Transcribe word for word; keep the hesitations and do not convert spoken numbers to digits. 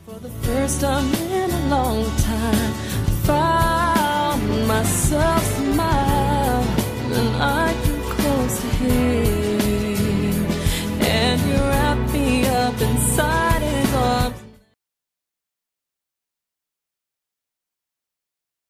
For the first time in a long time, found myself smile, and I grew close to him.